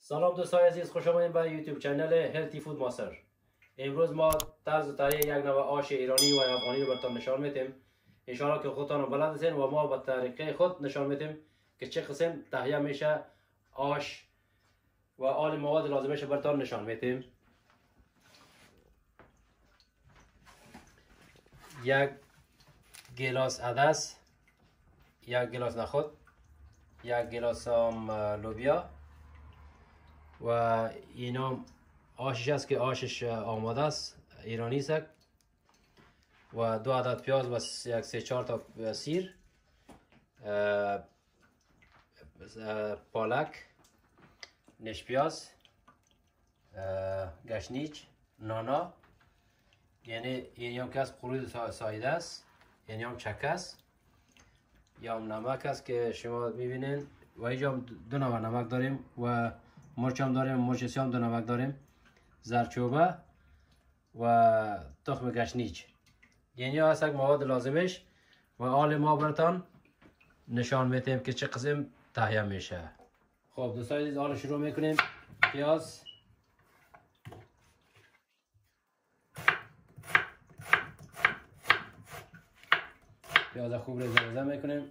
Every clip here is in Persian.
سلام دوستان عزیز، خوش آمدید به یوتیوب چنل هلتی فود ماستر. امروز ما طرز تهیه یک نوع آش ایرانی و افغانی رو براتون نشان میدیم. ان شاء الله که خودتان بلد هستین و ما به طریقه خود نشان میدیم که چه قسم تهیه میشه آش و آل مواد لازمش براتون نشان میدیم. یک گلاس عدس، یک گلاس نخود، یک گلاس لوبیا و اینا آشش است که آشش آماده است، ایرانی است. و 2 عدد پیاز و یک 3-4 تا سیر، پالک، نش پیاز، گشنیج، نانا، یعنی این هم که از قرود سایده است، یعنی هم چکه است، یا هم نمک است که شما میبینین. و اینجا هم 2 نوع نمک داریم و مرچ هم داریم، مرچ سیاه 2 نمک داریم، زرچوبه و تخم گشنیج. یعنی هست یک مواد لازمش و حال ما براتون نشان میدیم که چه قسم تهیه میشه. خب دوستان عزیز، حالا شروع میکنیم. پیاز، پیاز خوب رزه میکنیم.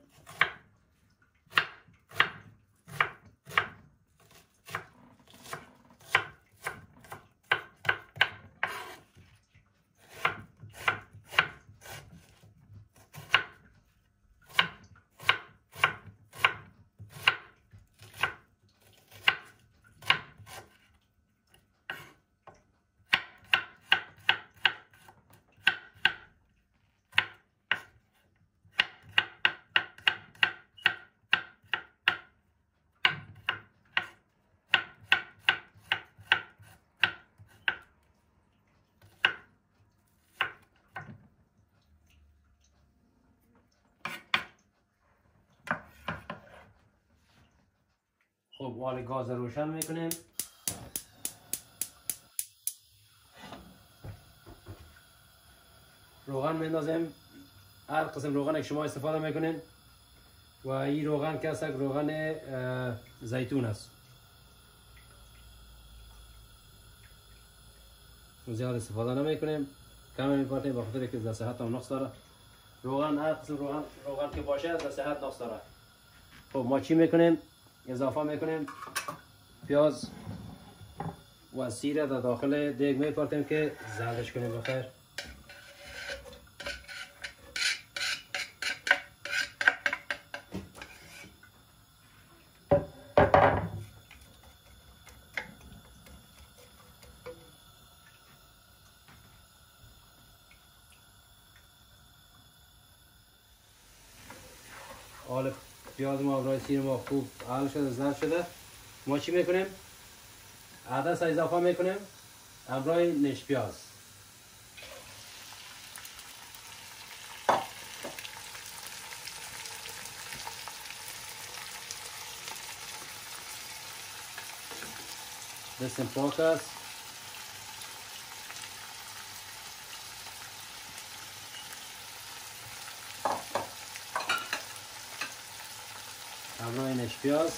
خب حال گاز روشن میکنیم. روغن میندازیم، هر قسم روغن که شما استفاده میکنین. و این روغن که است روغن زیتون است، زیاد استفاده نمیکنیم، کم میپرتیم به خاطر که در صحت هم نقص داره. روغن هر قسم روغن که باشه در صحت نقص داره. خب ما چی میکنیم؟ اضافه میکنیم پیاز و سیر در داخل دیگ میپرتیم که زردش کنیم بخیر. حالا پیاز ما برای سیر ما خوب حل شده، زرد شده. ما چی میکنیم؟ عدس اضافه میکنیم همراه نش پیاز. دستم پاک است. همراه نش پیاز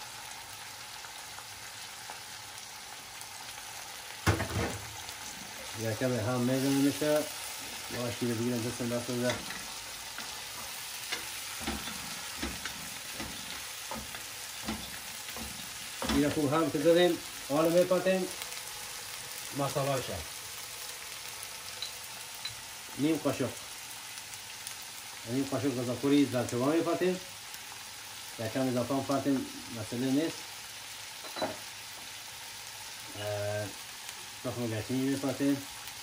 یکم هم میزنی میشه. باشی رو بگیرم دستم دست بده. این خوب هم که زدیم. حالا میپاتیم مساله شد. نیم قاشق غذاخوری زرچوبه میپاتیم. یکم اضافه هم پاتیم، مسئله نیست. تخم گشنیج میپاتیم.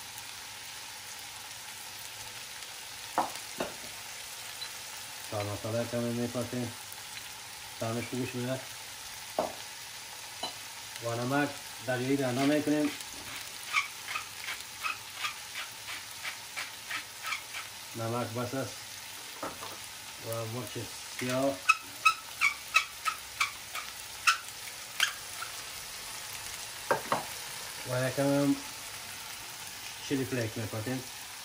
چهار مساله کمی میپاتیم، طعمش خوبش میده. و نمک دریایی رنده میکنیم. نمک بس است و مرچ سیاه و یکم چیلی فلیک میپاتیم.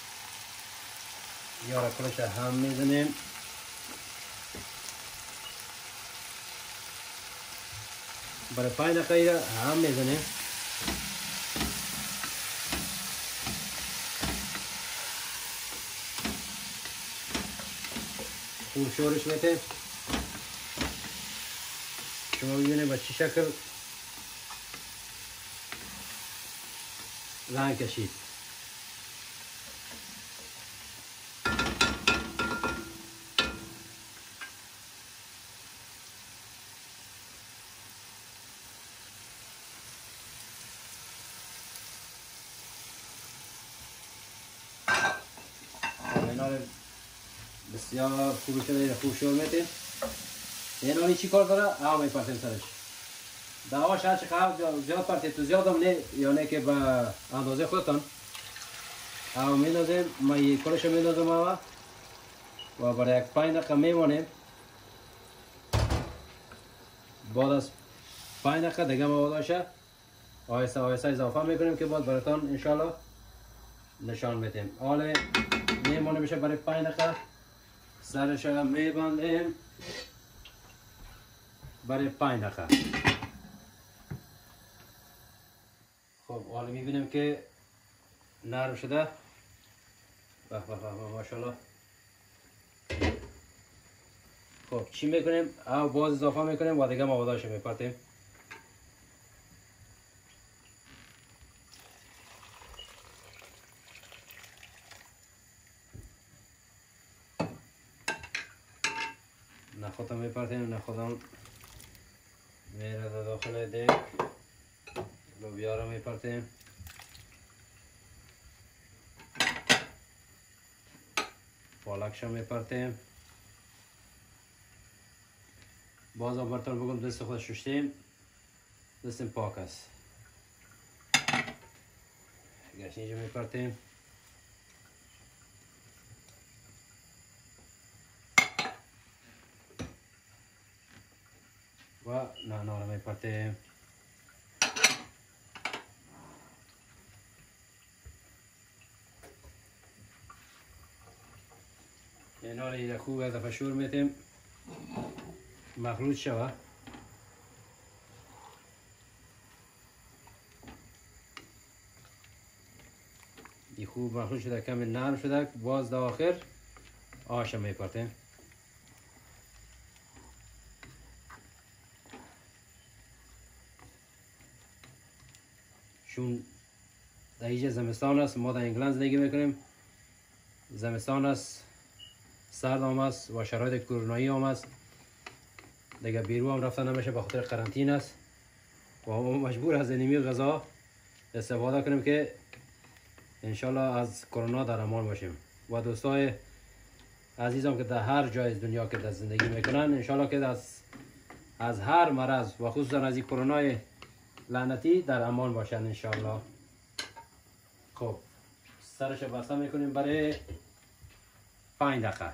یا را کلش هم میزنیم. برای 5 دقیقه هم میزنیم. خوب شورش میتیم. شما ببینید با چه شکل رنگ کشید. بسیار خوب شده، خوب شور میتیم. اینانی چی کار داره؟ آب میپرتیم سرش. دواش هرچی خواهد زیاد پرتید تو زیاد هم نه، یا نه که به اندازه خودتان آب میندازیم. ما یک کلش میندازم آب و برای 5 دقیقه میمانیم. بعد از 5 دقیقه دیگه ما داشه آهسته آهسته اضافه میکنیم که بعد براتان انشالله نشان میدیم. حالا میمونه میشه برای 5 دقیقه. سرش هم میبندیم برای 5 دقیقه. خب حالا میبینیم که نرم شده. به به به ماشاءالله. خب چی میکنیم؟ آب باز اضافه میکنیم و دیگه مواداش میپرتیم. نخودم میپرتیم، نخودم میره داخل دیگ. لوبیا رو میپرتیم. پالکش رو میپرتیم. باز براتون بگم دست خود شستیم، دستم پاک است. گشنیج رو میپرتیم. و نعنا رو میپرتیم. اینا رو خوب از دفعه شور میتیم مخلوط شوه. این خوب مخلوط شده، کمی نرم شده. باز در آخر آش میپرتیم. چون در اینجا زمستان است، ما در انگلند زندگی میکنیم. زمستان است، سرد هم است و شرایط کرونایی هم است. دیگه بیرون هم رفتن نمیشه به خاطر قرنطینه است و ما مجبور از اینمی غذا استفاده کنیم که انشالله از کرونا در امان باشیم. و دوستای عزیزم که در هر جای از دنیا که در زندگی میکنن انشالله که از هر مرض و خصوصا از این کرونای لعنتی در امان باشن انشالله. خب سرش بسته میکنیم برای 5 دقیقه.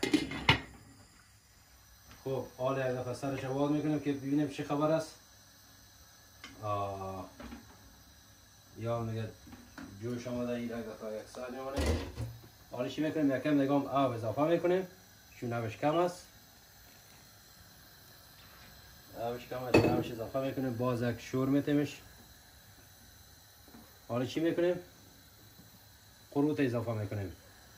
خب حالا یک دفعه سرش باز میکنیم که ببینیم چه خبر است. یا میگه جوش آمده این یک دفعه یک ساعت میمونه. حالا چی میکنیم؟ یکم دیگه هم آب اضافه میکنیم چون آبش کم است. آبش کم است، آبش اضافه میکنیم. باز یک شور میتیمش. حالا چی میکنیم؟ قروت اضافه میکنیم.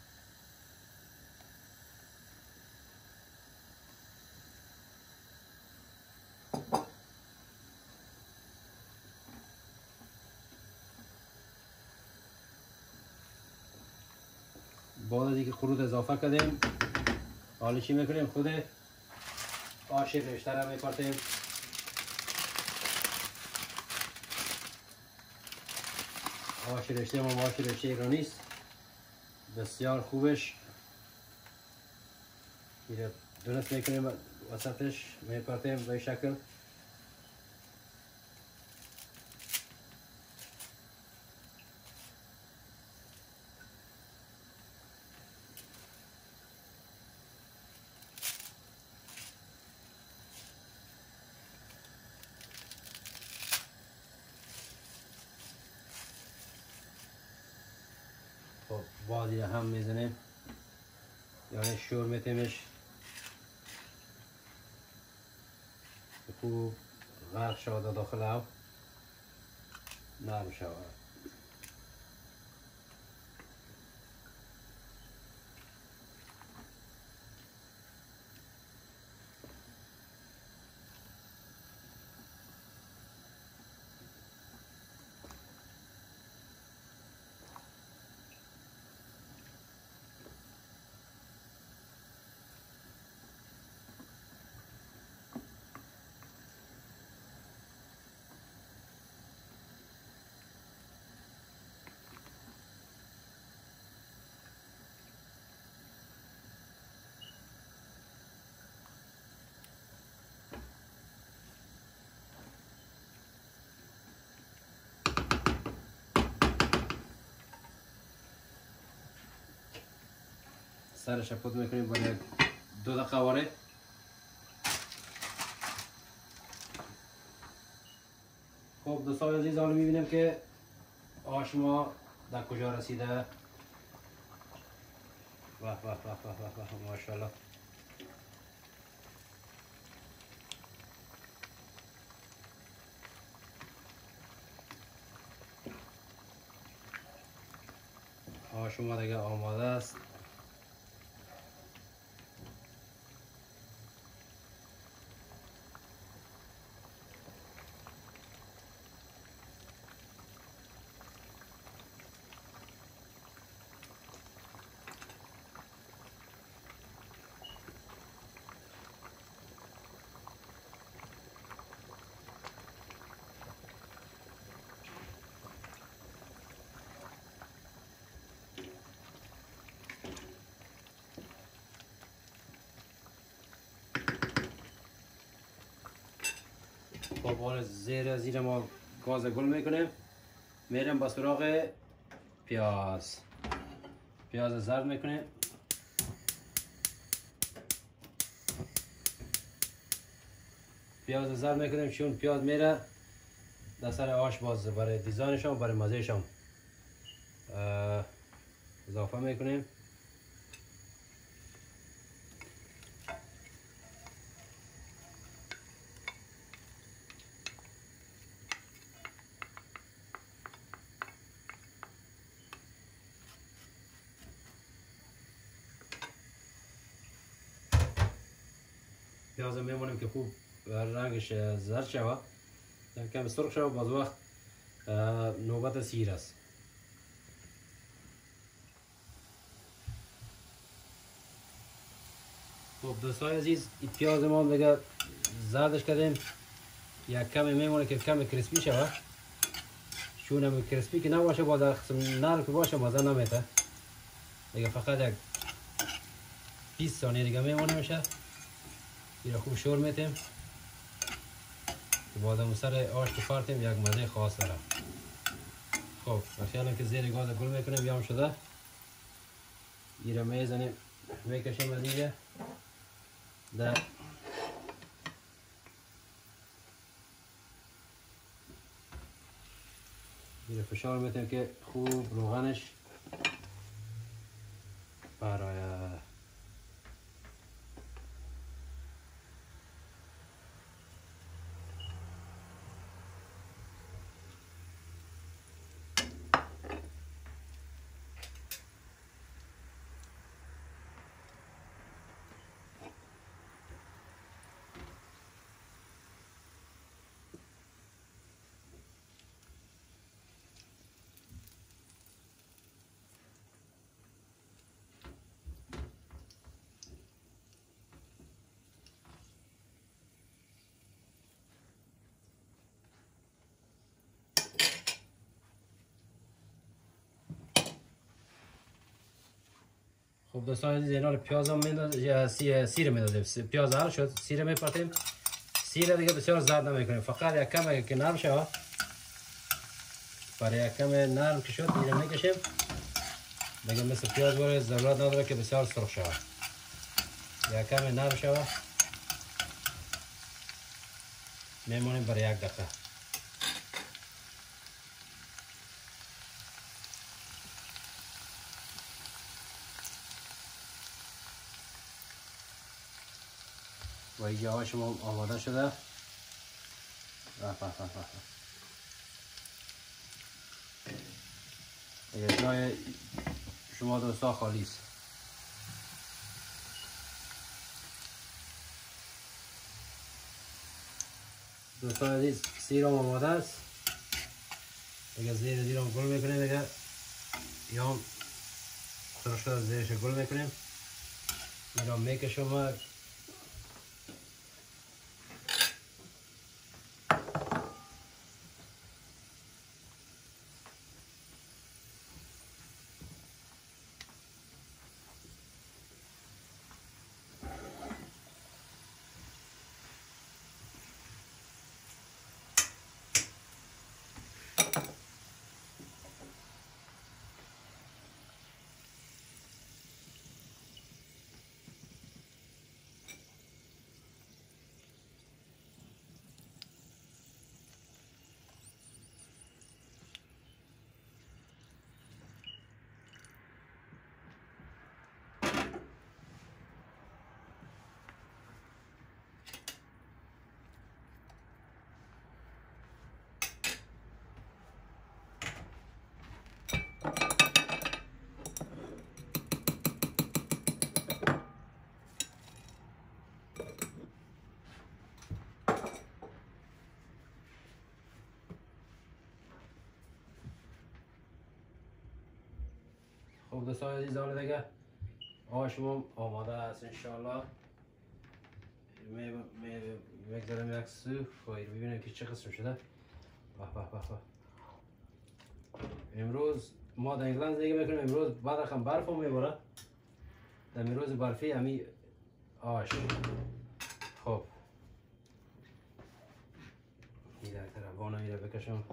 بعد از اینکه قروت اضافه کردیم حالا چی میکنیم؟ خود آش رشته را میپرتیم. آش رشته ما آش رشته ایرانی است، بسیار خوبش. درست میکنیم وسطش میپرتیم به شکل. خب بازی هم میزنیم، یعنی شور میتیمش خوب غرق شود داخل آب نرم شود. سرش رو پود میکنیم برای 2 دقیقه واره. خب دوستان عزیز حالا میبینیم که آش ما در کجا رسیده. واه واه واه واه واه واه ماشاءالله. آش ما دیگه آماده است. خب حالا زیر ما گاز گل میکنیم. میرم با سراغ پیاز زرد میکنیم. پیاز زرد میکنیم چون پیاز میره در سر آش، باز برای دیزاینش هم برای مزهش هم اضافه میکنیم. پیاز میمونیم که خوب رنگش زرد شود، کم سرخ شود، باز وقت نوبت سیر است. خب دوستان عزیز این پیاز ما دیگه زردش کردیم، یک کمی میمونه که کمی کریسپی شود، چون هم کریسپی که نباشه باز قسم نرم که باشه مزه نمیده دیگه. فقط یک 20 ثانیه دیگه میمونه میشه. این خوب شور میتیم که بعد سر آش که پارتیم یک مزه خاص داره. خب خیلی که زیر گاز گل میکنیم بیام شده. این رو میزنیم میکشیم از اینجا در این فشار میتیم که خوب روغنش برای خب دوستان عزیز اینا رو پیاز هم میندازیم یا سیر میندازیم. پیاز حل شد، سیر میپرتیم. سیر دیگه بسیار زرد نمیکنیم، فقط یک کم که نرم شود. برای یک کم نرم که شد این رو میکشیم دیگه. مثل پیاز برای ضرورت نداره که بسیار سرخ شود، یک کم نرم شود میمونیم برای 1 دقیقه. و اینجا ها شما آماده شده. دیگه جای شما دوستا خالی است. دوستان عزیز سیرم آماده است. دیگه زیرم گل میکنیم. دیگه یا ترش شده زیرش گل میکنیم. میرم میکشم. خب دوستان عزیز حالا دیگه آشمون آماده است انشالله. میگذارم یک سو خواهید ببینیم که چه قسم شده. امروز ما در انگلند زندگی میکنیم. امروز بعد رقم برف هم میباره. در امروز برفی همی آش. خب این در طرف وانه میره بکشم.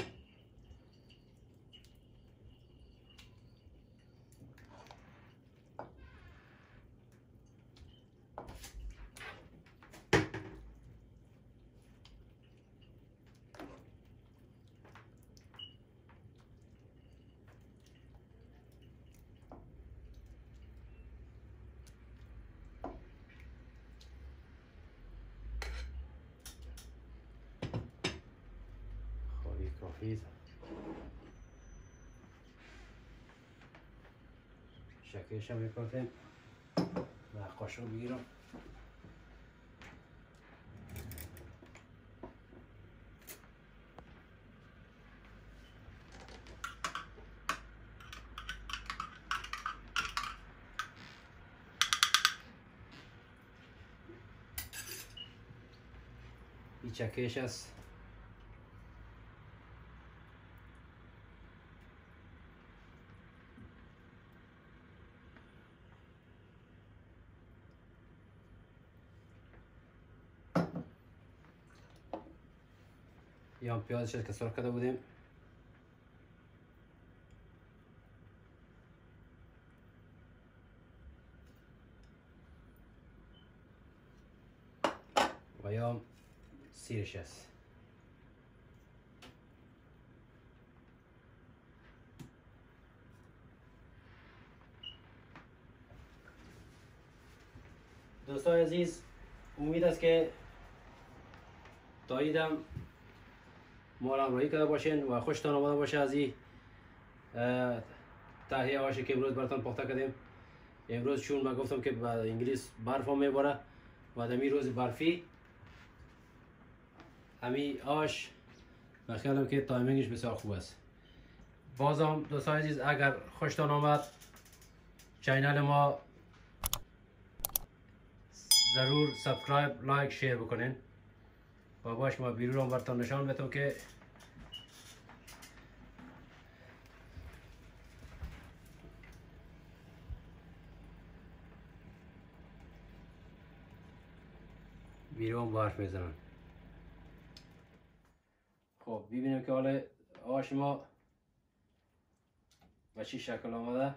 کافی شکلش هم میکنیم. نقاش رو بگیرم. این چکش است. یا پیازش که سرخ کرده بودیم. و یا سیرش است. دوستان عزیز امید است که داییدم ما را همراهی کرده باشین و خوشتان آمده باشه از این تهیه آشی که امروز براتون پخته کردیم. امروز چون من گفتم که با انگلیس برف هم میباره و دمی روز برفی همی آش و خیالم که تایمینگش بسیار خوب است. بازم دوستان عزیز اگر خوشتان آمد چینل ما ضرور سابسکرایب لایک شیر بکنین و باش ما بیرون هم براتون نشان بدم که بیرون برف میزنن. خب ببینیم که حالا آش ما به چی شکل آمده.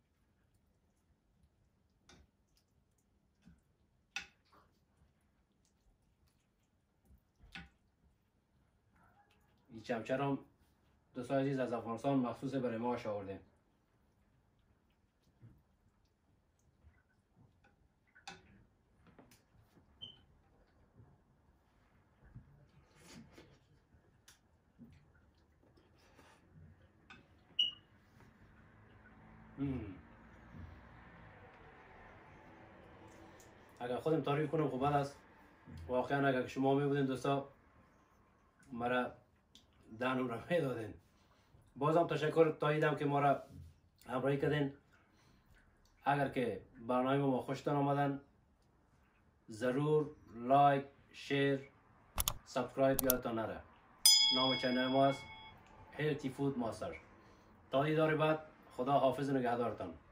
این چمچه هم دوستان عزیز از افغانستان مخصوص برای ما آش آوردیم. اگر خودم تعریف کنم خوب است. واقعا اگر شما می بودین دوستا مرا دانو را می دادین. بازم تشکر تاییدم که ما را همراهی کردین. اگر که برنامه ما خوشتان آمدن ضرور لایک، شیر، سابسکرایب یادتان نره. نام چینل ما است هیلتی فود ماستر. تا دیدار بعد خدا حافظ و نگهدارتان.